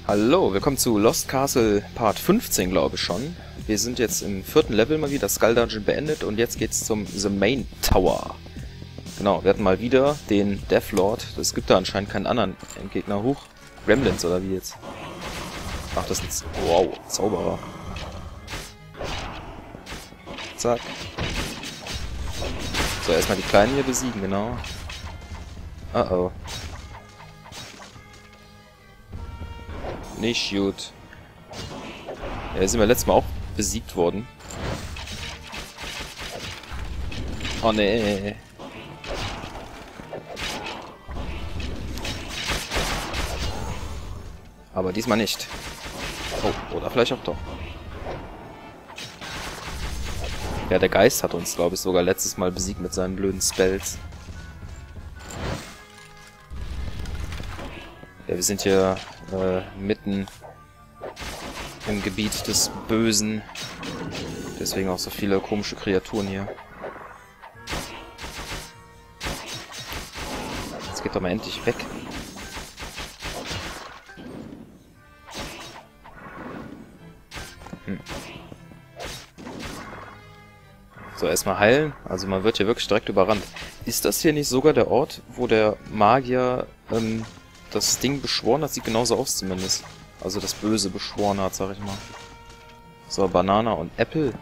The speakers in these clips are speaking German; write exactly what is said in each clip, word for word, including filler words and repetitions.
Hallo, willkommen zu Lost Castle Part fünfzehn, glaube ich schon. Wir sind jetzt im vierten Level mal wieder, Skull Dungeon beendet und jetzt geht's zum The Main Tower. Genau, wir hatten mal wieder den Deathlord. Es gibt da anscheinend keinen anderen Endgegner. Hoch. Gremlins oder wie jetzt? Ach, das ist ein... Wow, Zauberer. Zack. So, erstmal die Kleinen hier besiegen, genau. Oh oh. Nicht gut. Ja, sind wir letztes Mal auch besiegt worden. Oh nee. Aber diesmal nicht. Oh, oder vielleicht auch doch. Ja, der Geist hat uns, glaube ich, sogar letztes Mal besiegt mit seinen blöden Spells. Ja, wir sind hier äh, mitten im Gebiet des Bösen. Deswegen auch so viele komische Kreaturen hier. Jetzt geht doch mal endlich weg. Hm. So, erstmal heilen. Also man wird hier wirklich direkt überrannt. Ist das hier nicht sogar der Ort, wo der Magier ähm, das Ding beschworen hat? Sieht genauso aus zumindest. Also das Böse beschworen hat, sag ich mal. So, Banana und Apple.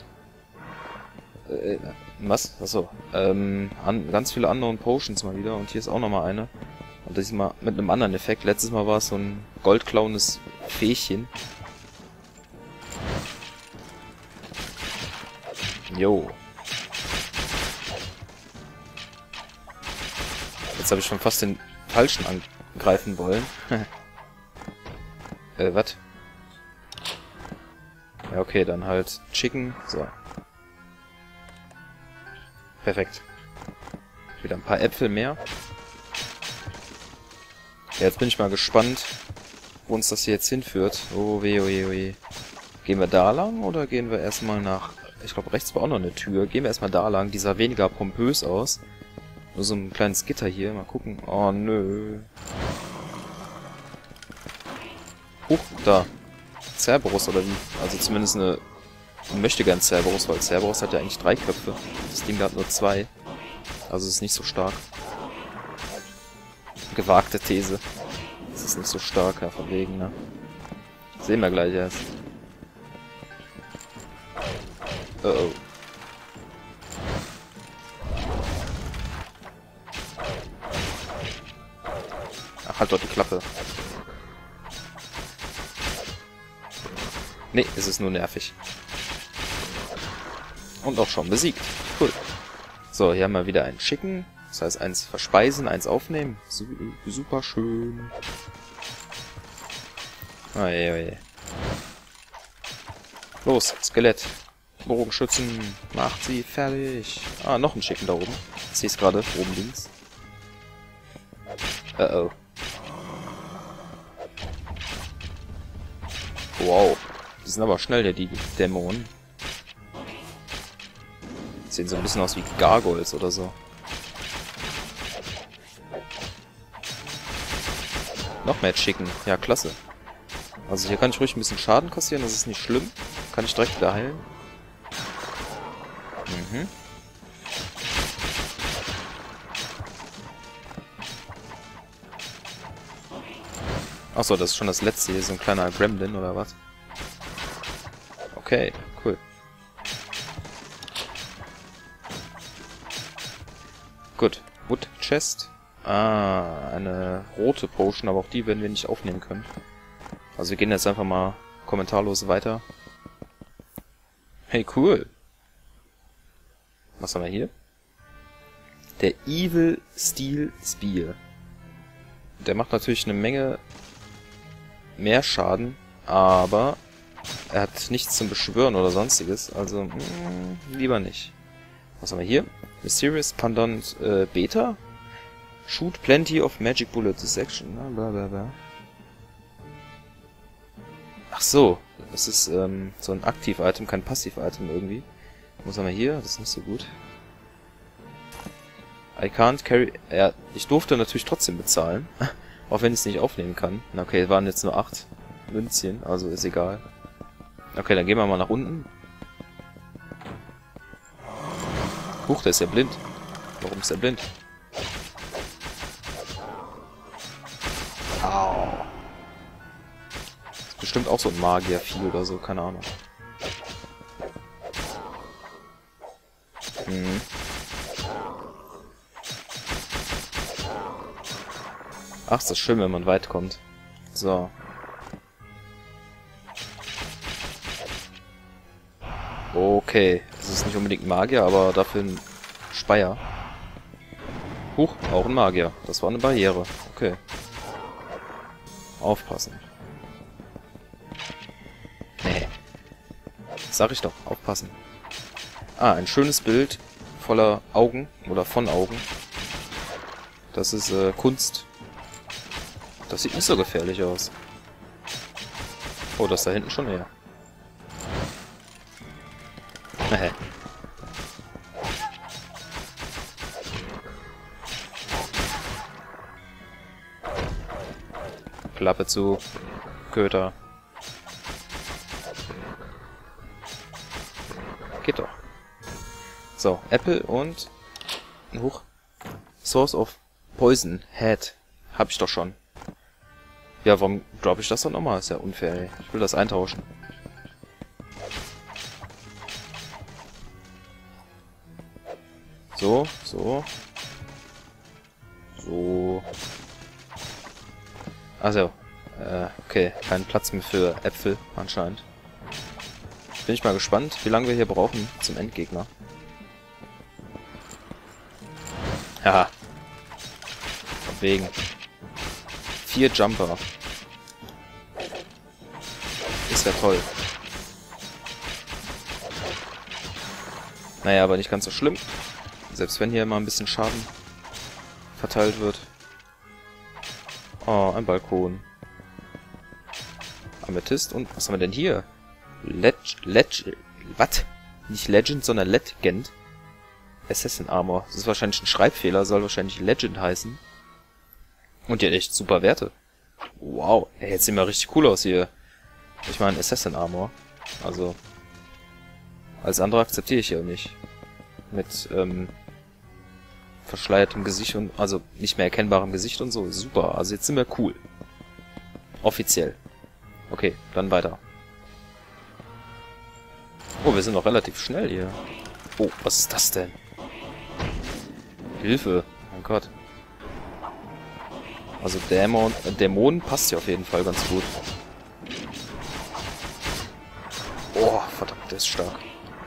Äh, was? Achso. Ähm, an, ganz viele andere Potions mal wieder. Und hier ist auch nochmal eine. Und das ist mal mit einem anderen Effekt. Letztes Mal war es so ein goldklauendes Fähchen. Jo. Jetzt habe ich schon fast den falschen angreifen wollen. äh, was? Ja, okay, dann halt Chicken. So. Perfekt. Wieder ein paar Äpfel mehr. Ja, jetzt bin ich mal gespannt, wo uns das hier jetzt hinführt. Oh weh, oh weh, oh weh. Gehen wir da lang oder gehen wir erstmal nach... Ich glaube, rechts war auch noch eine Tür. Gehen wir erstmal da lang. Die sah weniger pompös aus. Nur so ein kleines Gitter hier. Mal gucken. Oh, nö. Huch, da. Cerberus oder wie? Also zumindest eine... Ich möchte gern Cerberus, weil Cerberus hat ja eigentlich drei Köpfe. Das Ding hat nur zwei. Also es ist nicht so stark. Gewagte These. Es ist nicht so stark, ja, von wegen, ne? Sehen wir gleich erst. Oh oh. Ach, halt doch die Klappe. Nee, es ist nur nervig. Und auch schon besiegt. Cool. So, hier haben wir wieder einen Chicken. Das heißt, eins verspeisen, eins aufnehmen. Super schön. Oh je, oh je. Los, Skelett. Bogenschützen. Macht sie fertig. Ah, noch ein Chicken da oben. Ich sehe es gerade, oben links. Uh oh. Wow. Die sind aber schnell, ja, die Dämonen. Sehen so ein bisschen aus wie Gargoyles oder so. Noch mehr Chicken. Ja, klasse. Also hier kann ich ruhig ein bisschen Schaden kassieren, das ist nicht schlimm. Kann ich direkt wieder heilen. Mhm. Achso, das ist schon das letzte hier, so ein kleiner Gremlin oder was? Okay, cool. Gut, Wood Chest. Ah, eine rote Potion, aber auch die werden wir nicht aufnehmen können. Also wir gehen jetzt einfach mal kommentarlos weiter. Hey, cool. Was haben wir hier? Der Evil Steel Spear. Der macht natürlich eine Menge mehr Schaden, aber er hat nichts zum Beschwören oder sonstiges, also mh, lieber nicht. Was haben wir hier? Mysterious Pendant äh, Beta? Shoot plenty of magic bullets this action. Bla bla bla. Ach so, das ist ähm, so ein Aktiv-Item, kein Passiv-Item irgendwie. Was haben wir hier? Das ist nicht so gut. I can't carry... Ja, ich durfte natürlich trotzdem bezahlen. Auch wenn ich es nicht aufnehmen kann. Na okay, waren jetzt nur acht. Münzchen, also ist egal. Okay, dann gehen wir mal nach unten. Huch, der ist ja blind. Warum ist er blind? Au. Ist bestimmt auch so ein Magiervieh oder so, keine Ahnung. Mhm. Ach, ist das schön, wenn man weit kommt. So. Okay. Es ist nicht unbedingt ein Magier, aber dafür ein Speier. Huch, auch ein Magier. Das war eine Barriere. Okay. Aufpassen. Nee. Sag ich doch, aufpassen. Ah, ein schönes Bild voller Augen oder von Augen. Das ist äh, Kunst. Das sieht nicht so gefährlich aus. Oh, das da hinten schon eher. Hä. Klappe zu, Köter. Geht doch. So, Apple und... Huch. Source of Poison Head. Hab ich doch schon. Ja, warum droppe ich das dann nochmal? Ist ja unfair, ey. Ich will das eintauschen. So, so. So. Also, äh, okay. Kein Platz mehr für Äpfel, anscheinend. Bin ich mal gespannt, wie lange wir hier brauchen zum Endgegner. Haha. Wegen. Vier Jumper. Ist ja toll. Naja, aber nicht ganz so schlimm. Selbst wenn hier mal ein bisschen Schaden verteilt wird. Oh, ein Balkon. Amethyst und... Was haben wir denn hier? Leg... Leg... Was? Nicht Legend, sondern Legend. Assassin Armor. Das ist wahrscheinlich ein Schreibfehler, soll wahrscheinlich Legend heißen. Und die hat echt super Werte. Wow, ey, jetzt sieht mal richtig cool aus hier. Ich meine, Assassin Armor. Also... Als andere akzeptiere ich ja nicht. Mit, ähm... verschleiertem Gesicht und... Also, nicht mehr erkennbarem Gesicht und so. Super, also jetzt sind wir cool. Offiziell. Okay, dann weiter. Oh, wir sind noch relativ schnell hier. Oh, was ist das denn? Hilfe. Mein Gott. Also Dämon, äh, Dämonen passt ja auf jeden Fall ganz gut. Oh, verdammt, der ist stark.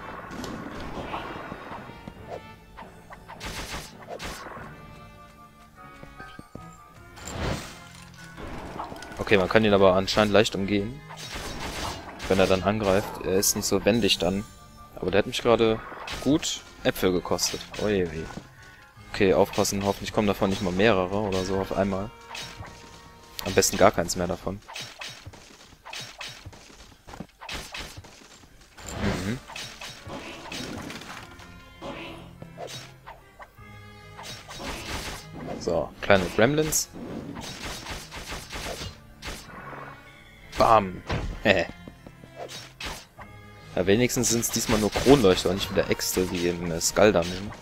Okay, man kann ihn aber anscheinend leicht umgehen. Wenn er dann angreift. Er ist nicht so wendig dann. Aber der hat mich gerade gut Äpfel gekostet. Oje, oje. Okay, aufpassen. Hoffentlich kommen davon nicht mal mehrere oder so auf einmal. Am besten gar keins mehr davon. Mhm. So, kleine Gremlins. Bam. Hä. Ja, wenigstens sind es diesmal nur Kronleuchter und nicht wieder Äxte wie im äh, Skull Dungeon.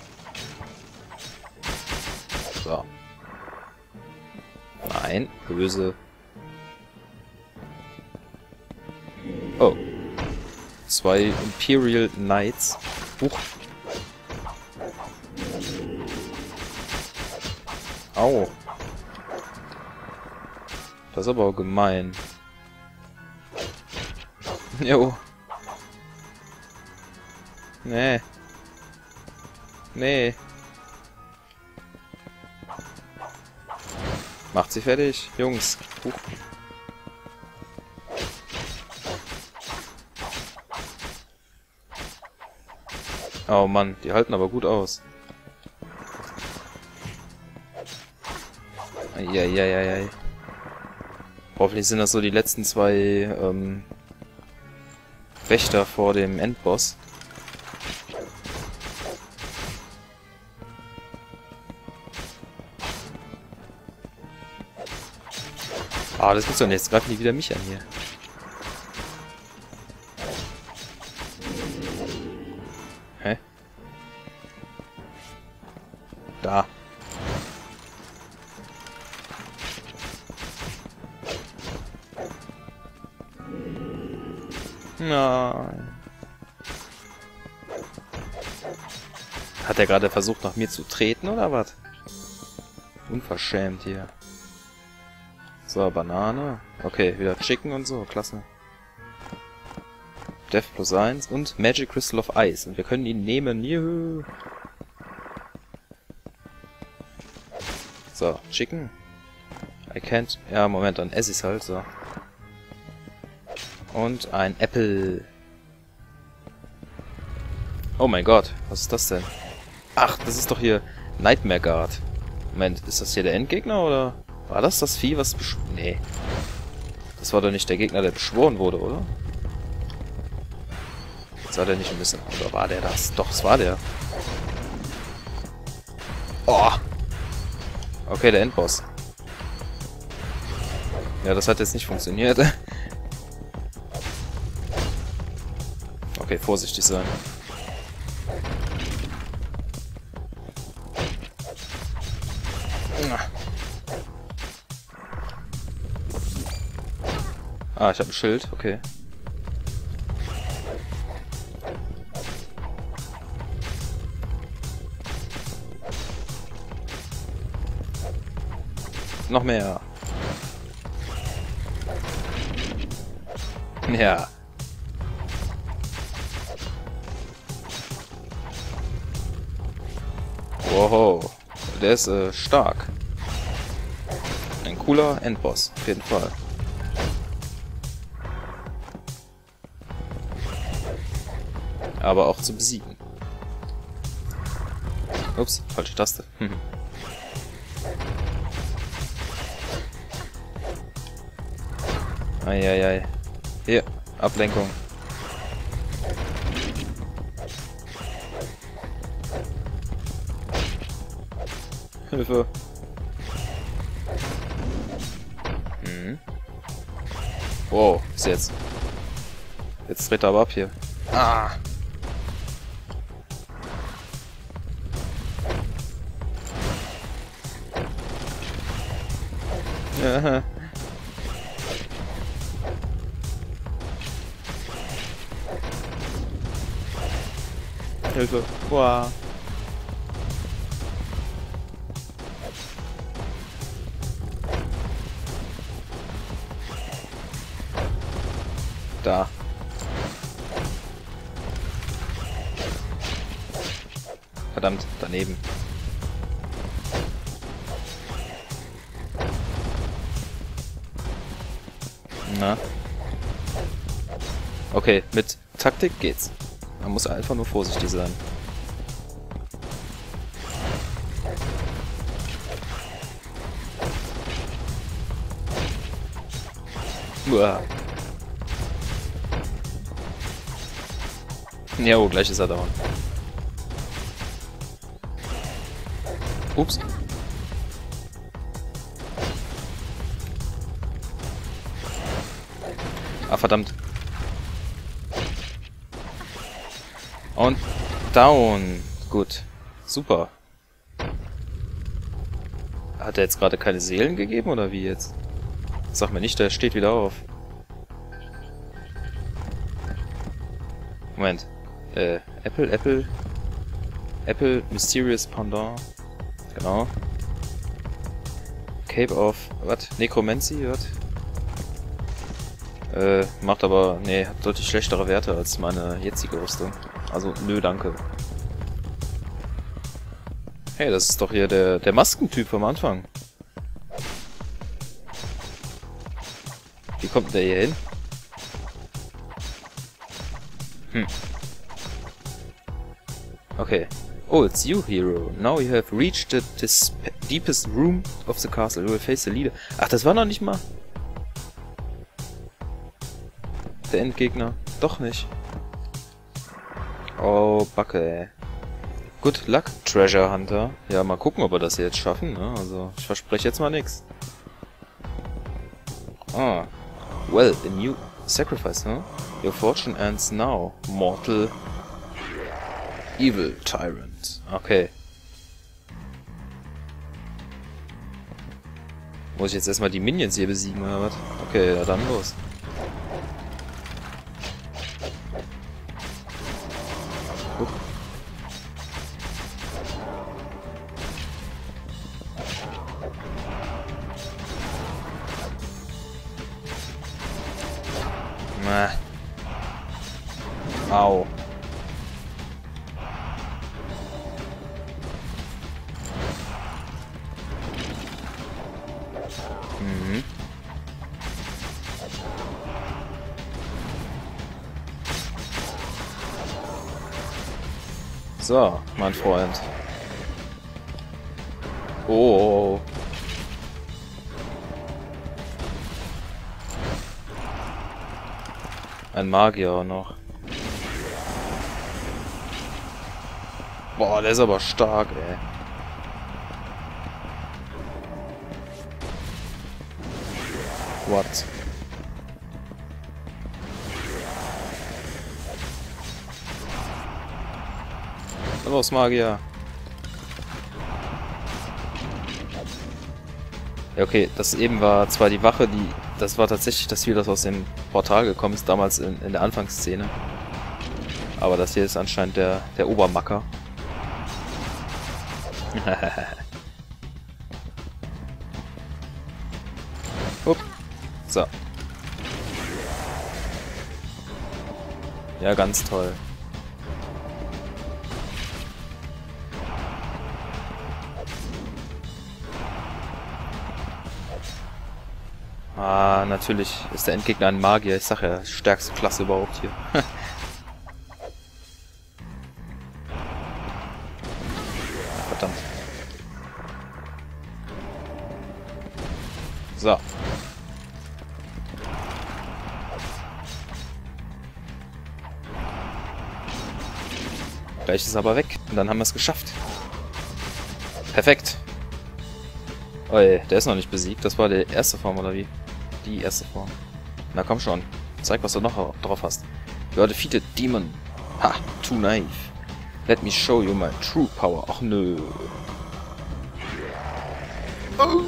So. Nein, böse. Oh. Zwei Imperial Knights. Huch. Au. Das ist aber auch gemein. Jo. Nee. Nee. Macht sie fertig, Jungs. Huch. Oh Mann, die halten aber gut aus. Eieieiei. Hoffentlich sind das so die letzten zwei ähm, Wächter vor dem Endboss. Ah, das gibt's doch nicht. Jetzt greifen die wieder mich an hier. Nein. Hat er gerade versucht, nach mir zu treten, oder was? Unverschämt hier. So, Banane. Okay, wieder Chicken und so. Klasse. Death plus eins und Magic Crystal of Ice. Und wir können ihn nehmen. Juhu. So, Chicken. I can't... Ja, Moment, dann esse ich's halt, so. Und ein Apple. Oh mein Gott, was ist das denn? Ach, das ist doch hier Nightmare Guard. Moment, ist das hier der Endgegner, oder? War das das Vieh, was besch... Nee. Das war doch nicht der Gegner, der beschworen wurde, oder? Sah der nicht ein bisschen... Oder war der das? Doch, es war der. Oh! Okay, der Endboss. Ja, das hat jetzt nicht funktioniert. Okay, vorsichtig sein. Ah, ich habe ein Schild, okay. Noch mehr. Ja. Wow. Der ist äh, stark. Ein cooler Endboss, auf jeden Fall. Aber auch zu besiegen. Ups, falsche Taste. Eieiei. Hier, Ablenkung. Hilfe. Hm. Wow, bis jetzt. Jetzt dreht er aber ab hier. Ah. Ja. Hilfe. Wow. Da. Verdammt, daneben. Na. Okay, mit Taktik geht's. Man muss einfach nur vorsichtig sein. Uah. Ja, oh, gleich ist er down. Ups. Ah, verdammt. Und down. Gut. Super. Hat er jetzt gerade keine Seelen gegeben, oder wie jetzt? Sag mir nicht, der steht wieder auf. Moment. Äh, Apple, Apple. Apple, Mysterious Pendant. Genau. Cape of... Was? Necromancy, was? Äh, macht aber... Nee, hat deutlich schlechtere Werte als meine jetzige Rüstung. Also, nö, danke. Hey, das ist doch hier der, der Maskentyp vom Anfang. Wie kommt der hier hin? Hm. Okay. Oh, it's you, hero. Now you have reached the deepest room of the castle. You will face the leader. Ach, das war noch nicht mal... der Endgegner. Doch nicht. Oh, Backe, ey. Good luck, Treasure Hunter. Ja, mal gucken, ob wir das jetzt schaffen, ne? Also, ich verspreche jetzt mal nichts. Ah. Well, a new sacrifice, huh? Your fortune ends now, mortal evil tyrant. Okay. Muss ich jetzt erstmal die Minions hier besiegen, oder was? Okay, ja, dann los. Äh. Au. Mhm. So, mein Freund. Oh. Ein Magier noch. Boah, der ist aber stark, ey. What? Los, Magier. Ja, okay, das eben war zwar die Wache, die... Das war tatsächlich das Ziel, das aus dem Portal gekommen ist, damals in, in der Anfangsszene. Aber das hier ist anscheinend der, der Obermacker. Upp. So. Ja, ganz toll. Ah, natürlich ist der Endgegner ein Magier. Ich sag ja, stärkste Klasse überhaupt hier. Verdammt. So. Gleich ist er aber weg. Und dann haben wir es geschafft. Perfekt. Oh ey, der ist noch nicht besiegt. Das war die erste Form, oder wie? Die erste Form. Na komm schon. Zeig, was du noch drauf hast. You are defeated, Demon. Ha, too naive. Let me show you my true power. Ach nö. Oh.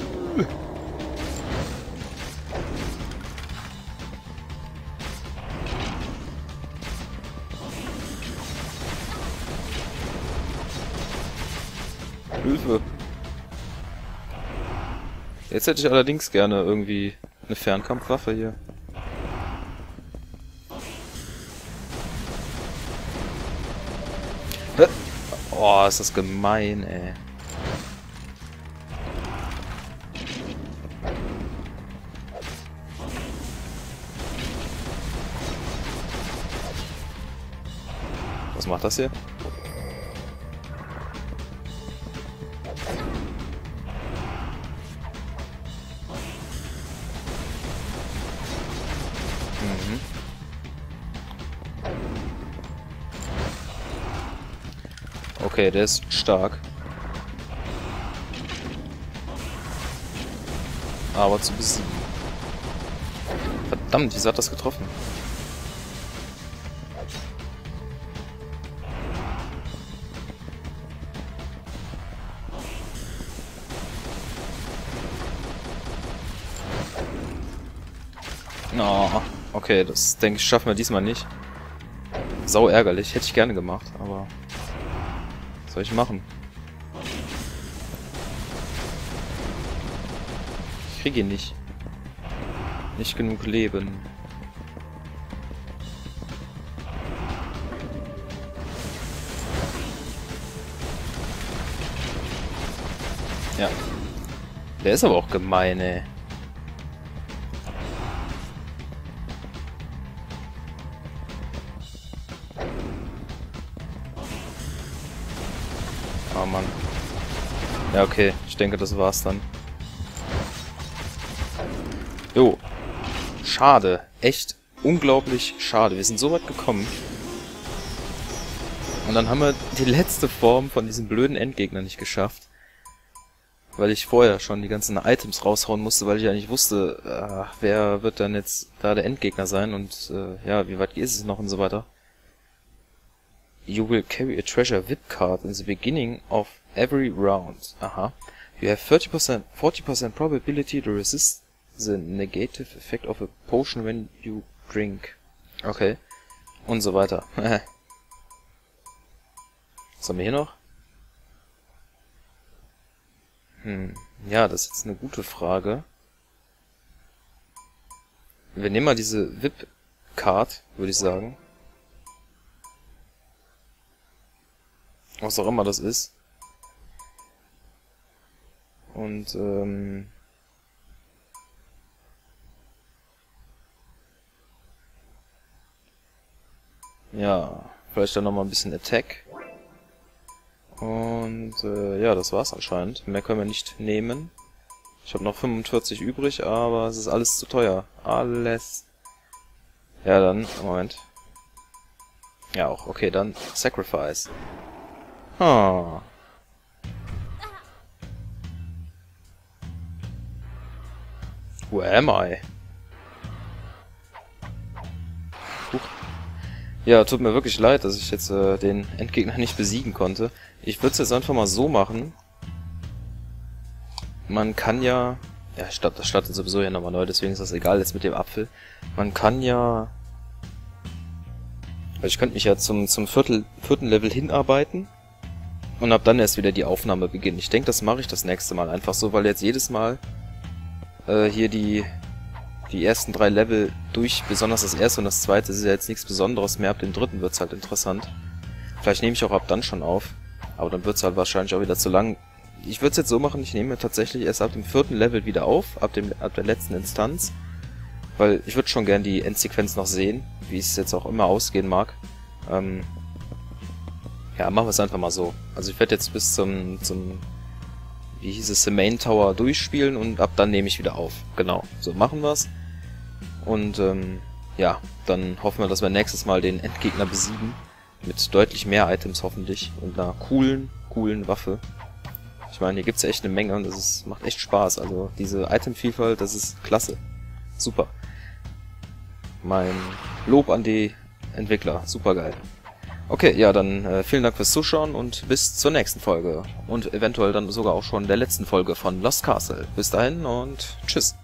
Hilfe. Jetzt hätte ich allerdings gerne irgendwie eine Fernkampfwaffe hier. Oh, ist das gemein, ey. Was macht das hier? Mhm. Okay, der ist stark. Aber zu besiegen. Verdammt, wieso hat das getroffen? Oh, okay, das denke ich, schaffen wir diesmal nicht. Sau ärgerlich, hätte ich gerne gemacht, aber was soll ich machen? Ich kriege ihn nicht. Nicht genug Leben. Ja. Der ist aber auch gemein, ey. Oh Mann. Ja, okay. Ich denke, das war's dann. Jo. Schade. Echt unglaublich schade. Wir sind so weit gekommen. Und dann haben wir die letzte Form von diesem blöden Endgegner nicht geschafft. Weil ich vorher schon die ganzen Items raushauen musste, weil ich ja nicht wusste, äh, wer wird dann jetzt da der Endgegner sein und äh, ja, wie weit ist es noch und so weiter. You will carry a treasure V I P card in the beginning of every round. Aha. You have thirty percent, forty percent probability to resist the negative effect of a potion when you drink. Okay. Und so weiter. Was haben wir hier noch? Hm. Ja, das ist jetzt eine gute Frage. Wir nehmen mal diese V I Card, würde ich sagen. Was auch immer das ist. Und, ähm... ja, vielleicht dann nochmal ein bisschen Attack. Und, äh, ja, das war's anscheinend. Mehr können wir nicht nehmen. Ich habe noch fünfundvierzig übrig, aber es ist alles zu teuer. Alles. Ja, dann, Moment. Ja, auch, okay, dann Sacrifice. Ah. Who am I? Huch. Ja, tut mir wirklich leid, dass ich jetzt äh, den Endgegner nicht besiegen konnte. Ich würde es jetzt einfach mal so machen. Man kann ja... Ja, das startet sowieso ja nochmal neu, deswegen ist das egal jetzt mit dem Apfel. Man kann ja... Also ich könnte mich ja zum, zum Viertel, vierten Level hinarbeiten. Und ab dann erst wieder die Aufnahme beginnen. Ich denke, das mache ich das nächste Mal einfach so, weil jetzt jedes Mal äh, hier die die ersten drei Level durch, besonders das erste und das zweite, ist ja jetzt nichts Besonderes mehr. Ab dem dritten wird's halt interessant. Vielleicht nehme ich auch ab dann schon auf, aber dann wird's halt wahrscheinlich auch wieder zu lang. Ich würde es jetzt so machen, ich nehme tatsächlich erst ab dem vierten Level wieder auf, ab dem ab der letzten Instanz, weil ich würde schon gern die Endsequenz noch sehen, wie es jetzt auch immer ausgehen mag. Ähm, Ja, machen wir es einfach mal so. Also ich werde jetzt bis zum, zum, wie hieß es, Main Tower durchspielen und ab dann nehme ich wieder auf. Genau, so machen wir's. Und ähm, ja, dann hoffen wir, dass wir nächstes Mal den Endgegner besiegen. Mit deutlich mehr Items hoffentlich und einer coolen, coolen Waffe. Ich meine, hier gibt's ja echt eine Menge und das ist, macht echt Spaß. Also diese Itemvielfalt, das ist klasse. Super. Mein Lob an die Entwickler. Super geil. Okay, ja, dann äh, vielen Dank fürs Zuschauen und bis zur nächsten Folge. Und eventuell dann sogar auch schon der letzten Folge von Lost Castle. Bis dahin und tschüss.